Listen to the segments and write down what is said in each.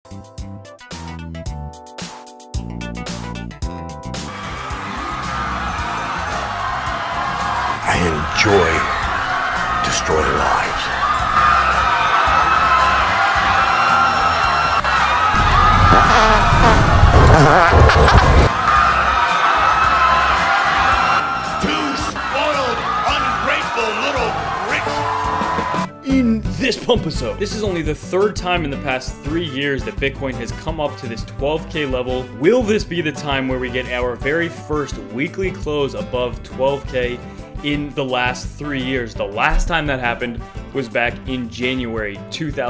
I enjoy destroying lives. Two spoiled, ungrateful little bricks. In this Pumpisode, this is only the third time in the past 3 years that Bitcoin has come up to this 12K level. Will this be the time where we get our very first weekly close above 12K in the last 3 years? The last time that happened was back in January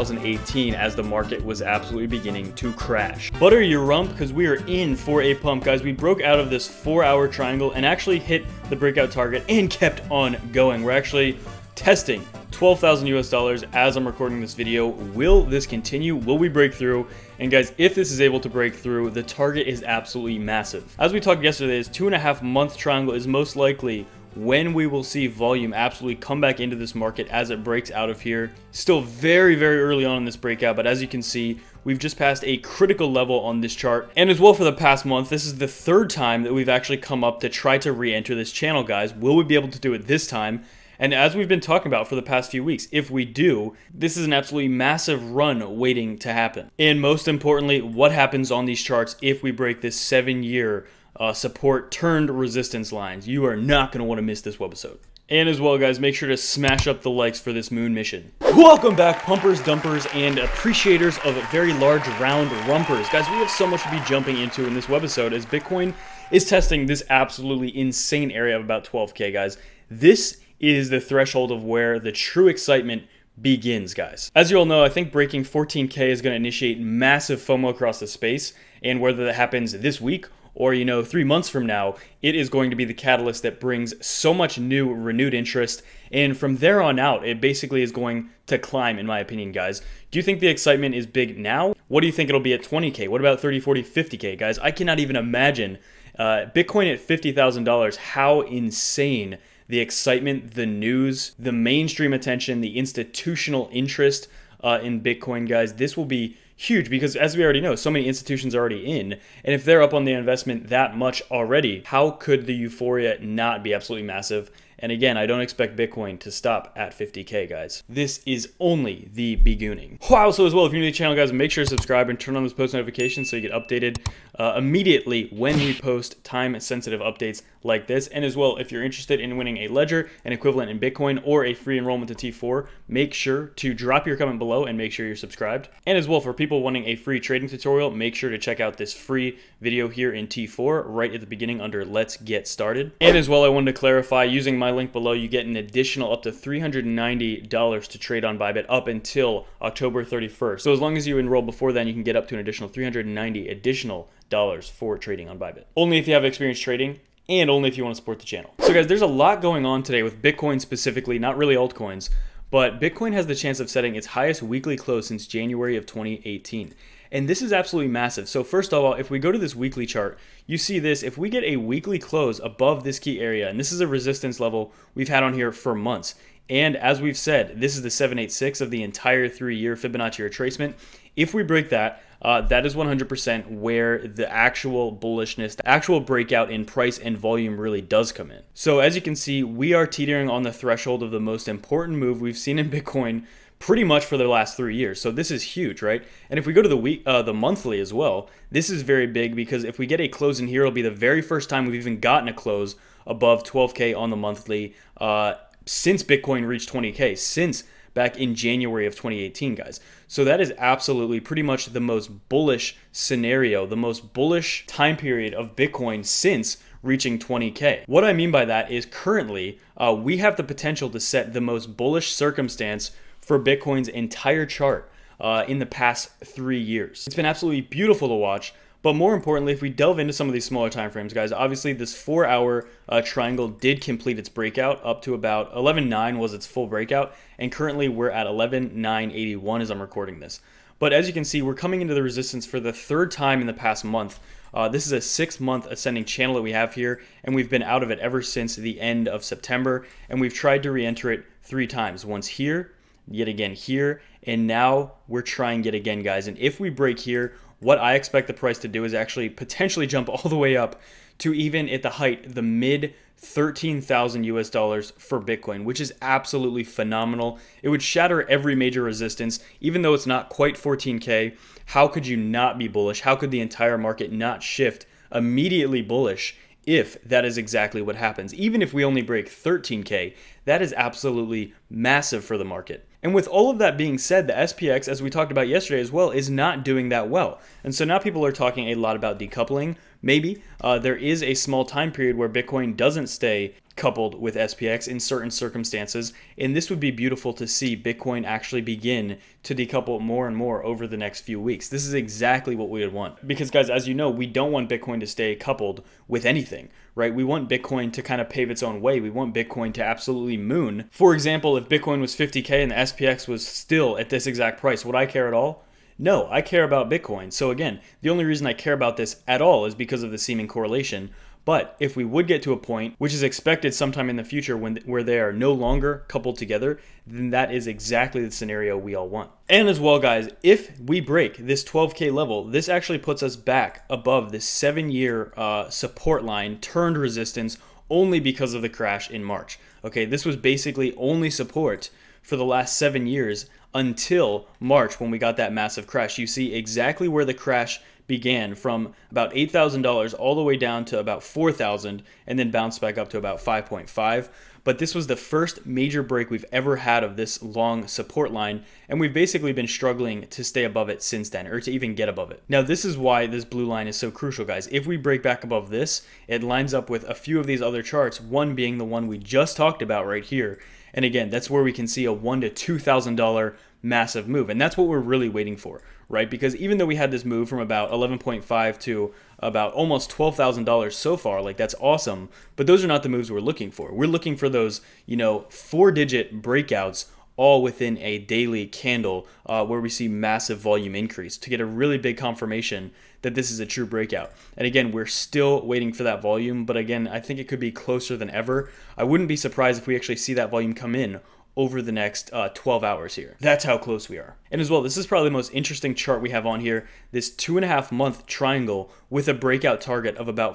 2018 as the market was absolutely beginning to crash. Butter your rump, because we are in for a pump, guys. We broke out of this 4-hour triangle and actually hit the breakout target and kept on going. We're actually testing 12,000 US dollars as I'm recording this video. Will this continue? Will we break through? And guys, if this is able to break through, the target is absolutely massive. As we talked yesterday, this 2.5 month triangle is most likely when we will see volume absolutely come back into this market as it breaks out of here. Still very, very early on in this breakout, but as you can see, we've just passed a critical level on this chart. And as well for the past month, this is the third time that we've actually come up to try to re-enter this channel, guys. Will we be able to do it this time? And as we've been talking about for the past few weeks, if we do, this is an absolutely massive run waiting to happen. And most importantly, what happens on these charts if we break this 7-year support turned resistance lines? You are not going to want to miss this webisode. And as well, guys, make sure to smash up the likes for this moon mission. Welcome back, pumpers, dumpers, and appreciators of very large round rumpers. Guys, we have so much to be jumping into in this webisode as Bitcoin is testing this absolutely insane area of about 12K, guys. This is the threshold of where the true excitement begins, guys. As you all know, I think breaking 14K is going to initiate massive FOMO across the space, and whether that happens this week or, 3 months from now, it is going to be the catalyst that brings so much new, renewed interest, and from there on out, it basically is going to climb, in my opinion, guys. Do you think the excitement is big now? What do you think it'll be at 20K? What about 30, 40, 50K, guys? I cannot even imagine Bitcoin at $50,000, how insane the excitement, the news, the mainstream attention, the institutional interest in Bitcoin, guys. This will be huge because, as we already know, so many institutions are already in. And if they're up on the investment that much already, how could the euphoria not be absolutely massive? And again, I don't expect Bitcoin to stop at 50K, guys. This is only the beginning. Wow, so as well, if you're new to the channel, guys, make sure to subscribe and turn on those post notifications so you get updated immediately when we post time-sensitive updates like this. And as well, if you're interested in winning a Ledger, an equivalent in Bitcoin, or a free enrollment to T4, make sure to drop your comment below and make sure you're subscribed. And as well, for people wanting a free trading tutorial, make sure to check out this free video here in T4 right at the beginning under Let's Get Started. And as well, I wanted to clarify, using my link below, you get an additional up to $390 to trade on Bybit up until October 31st. So as long as you enroll before then, you can get up to an additional $390 additional for trading on Bybit. Only if you have experience trading, and only if you want to support the channel. So guys, there's a lot going on today with Bitcoin specifically, not really altcoins, but Bitcoin has the chance of setting its highest weekly close since January of 2018. And this is absolutely massive. So first of all, if we go to this weekly chart, you see this. If we get a weekly close above this key area, and this is a resistance level we've had on here for months, and as we've said, this is the 786 of the entire 3-year Fibonacci retracement. If we break that, that is 100% where the actual bullishness, the actual breakout in price and volume really does come in. So as you can see, we are teetering on the threshold of the most important move we've seen in Bitcoin pretty much for the last 3 years. So this is huge, right? And if we go to the monthly as well, this is very big because if we get a close in here, it'll be the very first time we've even gotten a close above 12K on the monthly since Bitcoin reached 20K, since back in January of 2018, guys. So that is absolutely pretty much the most bullish scenario, the most bullish time period of Bitcoin since reaching 20K. What I mean by that is currently we have the potential to set the most bullish circumstance for Bitcoin's entire chart in the past 3 years. It's been absolutely beautiful to watch. But more importantly, if we delve into some of these smaller time frames, guys, obviously this 4-hour triangle did complete its breakout up to about 11.9 was its full breakout, and currently we're at 11.981 as I'm recording this. But as you can see, we're coming into the resistance for the third time in the past month. This is a 6-month ascending channel that we have here, and we've been out of it ever since the end of September, and we've tried to re-enter it 3 times. Once here, yet again here, and now we're trying yet again, guys. And if we break here, what I expect the price to do is actually potentially jump all the way up to even at the height, the mid 13,000 US dollars for Bitcoin, which is absolutely phenomenal. It would shatter every major resistance, even though it's not quite 14K. How could you not be bullish? How could the entire market not shift immediately bullish if that is exactly what happens? Even if we only break 13K, that is absolutely massive for the market. And with all of that being said, the SPX, as we talked about yesterday as well, is not doing that well. And so now people are talking a lot about decoupling. Maybe there is a small time period where Bitcoin doesn't stay coupled with SPX in certain circumstances, and this would be beautiful to see Bitcoin actually begin to decouple more and more over the next few weeks. This is exactly what we would want, because guys, as you know, we don't want Bitcoin to stay coupled with anything, right? We want Bitcoin to kind of pave its own way. We want Bitcoin to absolutely moon. For example, if Bitcoin was 50K and the SPX was still at this exact price, would I care at all? No, I care about Bitcoin. So again, the only reason I care about this at all is because of the seeming correlation. But if we would get to a point, which is expected sometime in the future where they are no longer coupled together, then that is exactly the scenario we all want. And as well, guys, if we break this 12K level, this actually puts us back above this 7-year support line turned resistance only because of the crash in March. Okay, this was basically only support for the last 7 years until March when we got that massive crash. You see exactly where the crash began, from about $8,000 all the way down to about $4,000 and then bounced back up to about 5.5. But this was the first major break we've ever had of this long support line, and we've basically been struggling to stay above it since then, or to even get above it. Now, this is why this blue line is so crucial, guys. If we break back above this, it lines up with a few of these other charts, one being the one we just talked about right here. And again, that's where we can see a $1,000 to $2,000 massive move. And that's what we're really waiting for, right? Because even though we had this move from about 11.5 to about almost $12,000 so far, like that's awesome, but those are not the moves we're looking for. We're looking for those, 4-digit breakouts all within a daily candle where we see massive volume increase to get a really big confirmation that this is a true breakout. And again, we're still waiting for that volume, but again, I think it could be closer than ever. I wouldn't be surprised if we actually see that volume come in over the next 12 hours here. That's how close we are. And as well, this is probably the most interesting chart we have on here, this 2.5 month triangle with a breakout target of about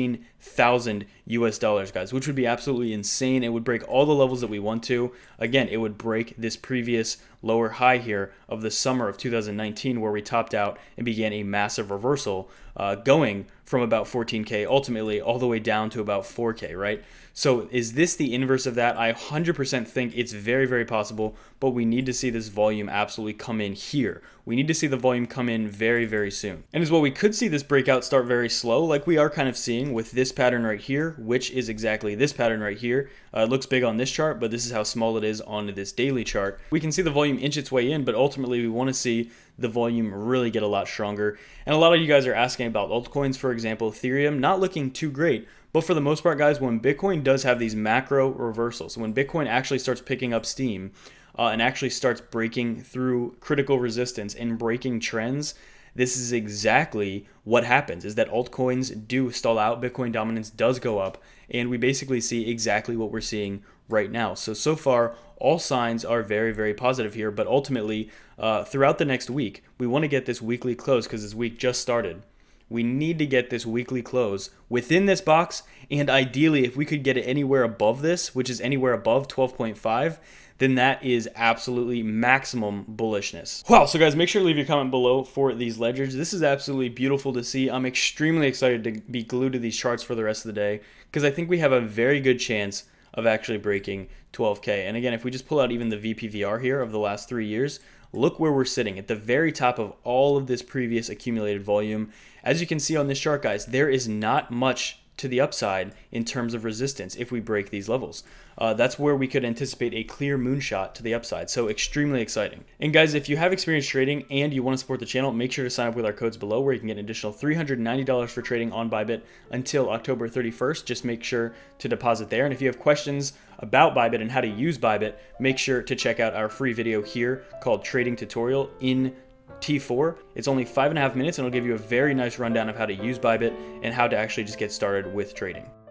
14,000 US dollars, guys, which would be absolutely insane. It would break all the levels that we want to. Again, it would break this previous lower high here of the summer of 2019 where we topped out and began a massive reversal going from about 14K ultimately all the way down to about 4K, right? So is this the inverse of that? I 100% think it's very, very possible, but we need to see this volume absolutely come in here. We need to see the volume come in very, very soon. And as well, we could see this breakout start very slow, like we are kind of seeing with this pattern right here, which is exactly this pattern right here. It looks big on this chart, but this is how small it is on this daily chart. We can see the volume inch its way in, but ultimately we want to see the volume really get a lot stronger. And a lot of you guys are asking about altcoins, for example, Ethereum, not looking too great. But for the most part, guys, when Bitcoin does have these macro reversals, when Bitcoin actually starts picking up steam and actually starts breaking through critical resistance and breaking trends, this is exactly what happens, is that altcoins do stall out, Bitcoin dominance does go up, and we basically see exactly what we're seeing right now. So far, all signs are very, very positive here, but ultimately, throughout the next week, we want to get this weekly close because this week just started. We need to get this weekly close within this box, and ideally, if we could get it anywhere above this, which is anywhere above 12.5, then that is absolutely maximum bullishness. Wow, so guys, make sure to leave your comment below for these ledgers. This is absolutely beautiful to see. I'm extremely excited to be glued to these charts for the rest of the day because I think we have a very good chance of actually breaking 12K. And again, if we just pull out even the VPVR here of the last 3 years, look where we're sitting at the very top of all of this previous accumulated volume. As you can see on this chart, guys, there is not much to the upside in terms of resistance if we break these levels. That's where we could anticipate a clear moonshot to the upside. So extremely exciting. And guys, if you have experience trading and you want to support the channel, make sure to sign up with our codes below where you can get an additional $390 for trading on Bybit until October 31st. Just make sure to deposit there. And if you have questions about Bybit and how to use Bybit, make sure to check out our free video here called Trading Tutorial in T4. It's only 5.5 minutes and it'll give you a very nice rundown of how to use Bybit and how to actually just get started with trading.